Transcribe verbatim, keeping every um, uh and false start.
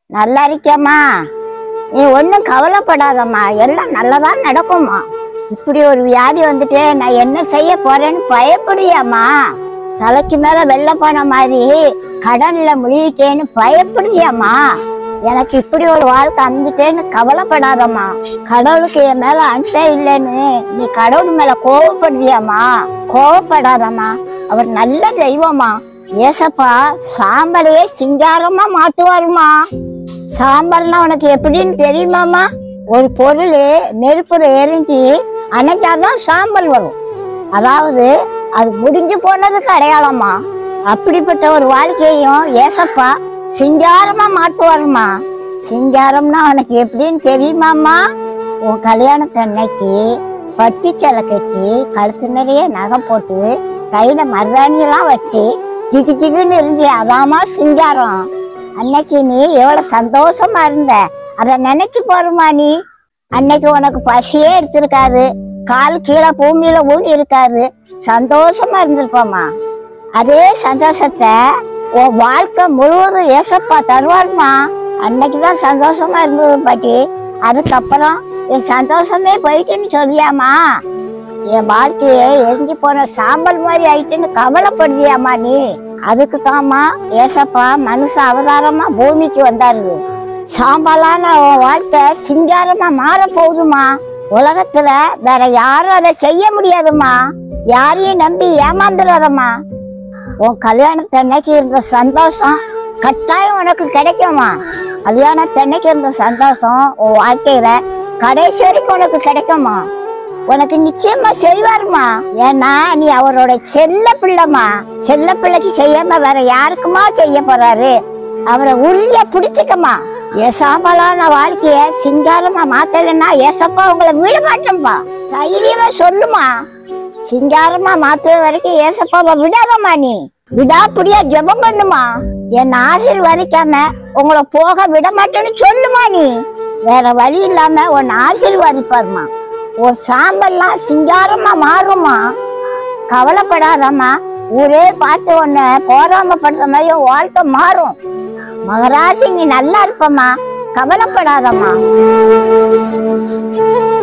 நல்லா இருக்கியம்மா? நீ ஒன்றும் கவலைப்படாதம்மா, எல்லாம் நல்லதா நடக்கும்மா. இப்படி ஒரு வியாதி வந்துட்டு நான் என்ன செய்ய போறேன்னு பயப்படுதியாம்மா? தலைக்கு மேல வெள்ள போன மாதிரி கடன்ல முழுகிட்டேன்னு பயப்படுதியாம்மா? எனக்கு இப்படி ஒரு வாழ்க்கை அமைஞ்சிட்டேன்னு கவலைப்படாதம்மா. கடவுளுக்கு என் மேல அன்பே இல்லைன்னு நீ கடவுள் மேல கோவப்படுதியாம்மா? கோவப்படாதம்மா, அவர் நல்ல தெய்வமா. ஏசப்பா சாம்பலையே சிங்காரமா மாத்துவாருமா. சாம்பல்னா உனக்கு எப்படின்னு தெரியுமாமா? ஒரு பொருள் நெருப்புல எரிஞ்சு அணைஞ்சாதான் சாம்பல் வரும். அதாவது அது முடிஞ்சு போனதுக்கு அடையாளமா. அப்படிப்பட்ட ஒரு வாழ்க்கையும் ஏசப்பா சிங்காரமா மாத்துவாருமா. சிங்காரம்னா உனக்கு எப்படின்னு தெரியுமாமா? உன் கல்யாணத்து அன்னைக்கு பட்டி சேலை கட்டி கழுத்து நிறைய நகை போட்டு கையில மருதாணியெல்லாம் வச்சு ஜிகு ஜிகுன்னு இருந்திய அதாமா சிங்காரம். அன்னைக்கு நீ எவ்வளவு சந்தோஷமா இருந்த அத நினைச்சு போருமா. நீ அன்னைக்கு உனக்கு பசியே எடுத்திருக்காது, கால் கீழே பூமியில ஊனி இருக்காது, சந்தோஷமா இருந்திருப்போமா. அதே சந்தோஷத்தை உன் வாழ்க்கை முழுவதும் ஏசப்பா தருவாருமா. அன்னைக்குதான் சந்தோஷமா இருந்தது பாட்டி, அதுக்கப்புறம் என் சந்தோஷமே போயிட்டுன்னு சொல்லியாமா? என் வாழ்க்கையே எரிஞ்சு போன சாம்பல் மாதிரி ஆயிட்டுன்னு கவலைப்படுதியாமா நீ? அதுக்கு தாமா ஏசப்பா மனுஷ அவதாரமா பூமிக்கு வந்தாரு. சாம்பலான உன் வாழ்க்கை சிங்காரமா மாற போகுதுமா. உலகத்துல வேற யாரும் அதை செய்ய முடியாதுமா. யாரையும் நம்பி ஏமாந்துடாதம்மா. உன் கல்யாணத்தன்னைக்கு இருந்த சந்தோஷம் கட்டாயம் உனக்கு கிடைக்குமா. கல்யாணத்தன்னைக்கு இருந்த சந்தோஷம் உன் வாழ்க்கையில கடைசி வரைக்கும் உனக்கு கிடைக்குமா. உனக்கு நிச்சயமா செய்வாருமா. ஏன்னா நீ அவரோட செல்ல பிள்ளைமா. செல்ல பிள்ளைக்கு செய்யாம வேற யாருக்குமா செய்ய போறாரு? அவரை உறுதியா பிடிச்சிக்கமா. ஏசாம்பலான வாழ்க்கைய சிங்காரமா மாத்தலன்னா ஏசப்பா உங்களை விட மாட்டோம்பா. தைரியமா சொல்லுமா. சிங்காரமா மாத்துற வரைக்கும் ஏசப்பாவை விடாதம்மா. நீ விடாப்புடியா ஜெபம் பண்ணுமா. என் ஆசீர்வதிக்காம உங்களை போக விட மாட்டேன்னு சொல்லுமா. நீ வேற வழி இல்லாம உன்னை ஆசீர்வாதிப்பாருமா. உன் சாம்பல்லாம் சிங்காரமா மாறுமா. கவலைப்படாதம்மா. ஊரே பார்த்து உன்னை போராமப்படுற மாதிரி வாழ்க்கை மாறும். மகராசி நீ நல்லா இருப்பம்மா, கவலைப்படாதம்மா.